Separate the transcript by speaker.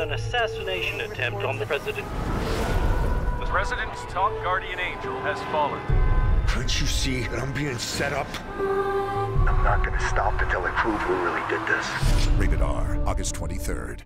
Speaker 1: an assassination attempt on the president.
Speaker 2: The president's top guardian angel has fallen.
Speaker 3: Can't you see that I'm being set up? I'm not gonna stop until I prove who really did this.
Speaker 4: Rated R, August 23rd.